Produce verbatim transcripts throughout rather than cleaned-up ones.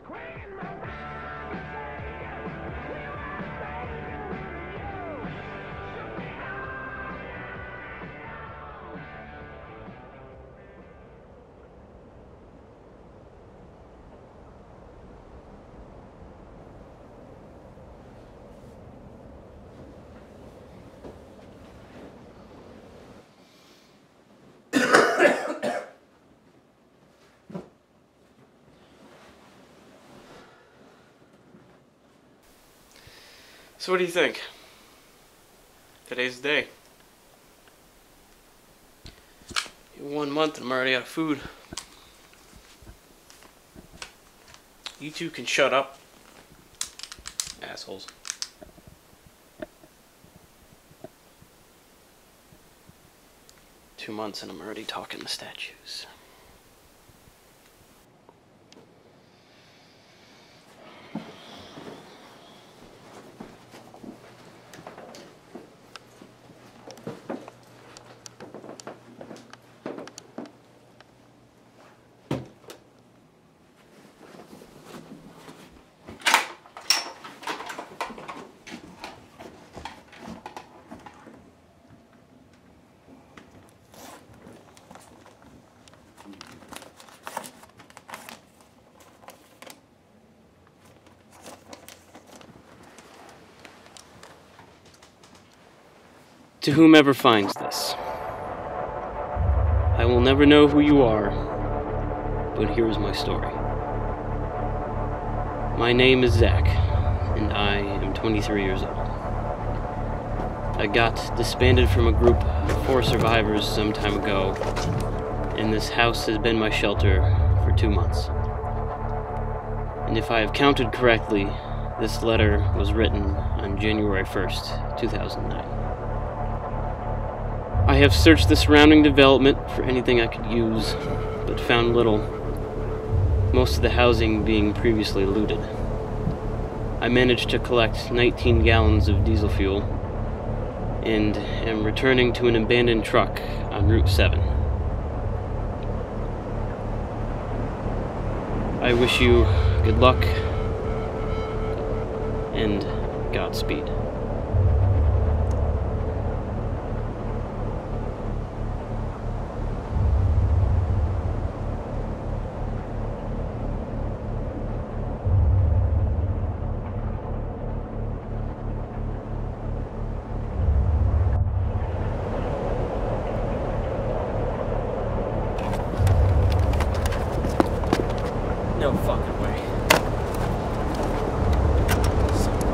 So what do you think? Today's the day. One month and I'm already out of food. You two can shut up. Assholes. Two months and I'm already talking to statues. To whomever finds this, I will never know who you are, but here is my story. My name is Zach, and I am twenty-three years old. I got disbanded from a group of four survivors some time ago, and this house has been my shelter for two months. And if I have counted correctly, this letter was written on January first, two thousand nine. I have searched the surrounding development for anything I could use, but found little, most of the housing being previously looted. I managed to collect nineteen gallons of diesel fuel, and am returning to an abandoned truck on Route seven. I wish you good luck, and Godspeed. No fucking way. Son of a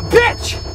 a bitch!